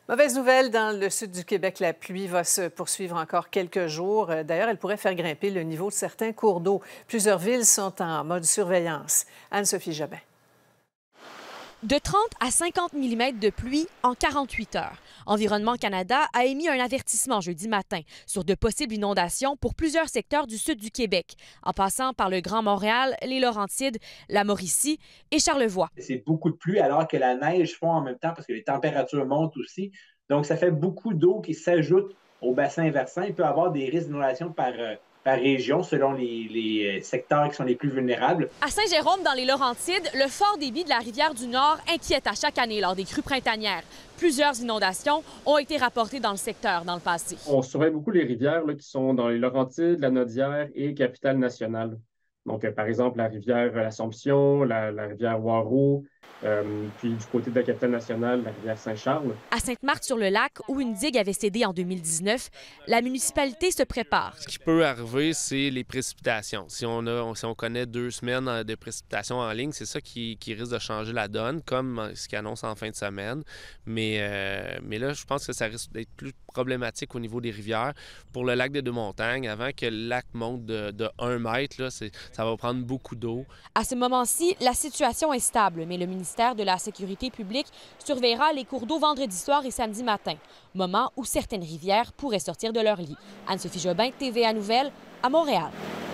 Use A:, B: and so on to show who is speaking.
A: Mauvaise nouvelle, dans le sud du Québec, la pluie va se poursuivre encore quelques jours. D'ailleurs, elle pourrait faire grimper le niveau de certains cours d'eau. Plusieurs villes sont en mode surveillance. Anne-Sophie Jobin.
B: De 30 à 50 mm de pluie en 48 heures. Environnement Canada a émis un avertissement jeudi matin sur de possibles inondations pour plusieurs secteurs du sud du Québec, en passant par le Grand Montréal, les Laurentides, la Mauricie et Charlevoix.
C: C'est beaucoup de pluie alors que la neige fond en même temps parce que les températures montent aussi. Donc, ça fait beaucoup d'eau qui s'ajoute au bassin versant. Il peut y avoir des risques d'inondation par région selon les secteurs qui sont les plus vulnérables.
B: À Saint-Jérôme, dans les Laurentides, le fort débit de la rivière du Nord inquiète à chaque année lors des crues printanières. Plusieurs inondations ont été rapportées dans le secteur dans le passé.
D: On surveille beaucoup les rivières qui sont dans les Laurentides, la Naudière et Capitale-Nationale. Donc, par exemple, la rivière l'Assomption, la rivière Waro, puis du côté de la Capitale-Nationale, la rivière Saint-Charles.
B: À Sainte-Marthe-sur-le-Lac, où une digue avait cédé en 2019, la municipalité se prépare.
E: Ce qui peut arriver, c'est les précipitations. Si on connaît 2 semaines de précipitations en ligne, c'est ça qui risque de changer la donne, comme ce qu'ils annoncent en fin de semaine. Mais là, je pense que ça risque d'être plus problématique au niveau des rivières. Pour le lac des Deux-Montagnes, avant que le lac monte de 1 mètre, là, ça va prendre beaucoup d'eau.
B: À ce moment-ci, la situation est stable, mais le ministère de la Sécurité publique surveillera les cours d'eau vendredi soir et samedi matin, moment où certaines rivières pourraient sortir de leur lit. Anne-Sophie Jobin, TVA Nouvelles, à Montréal.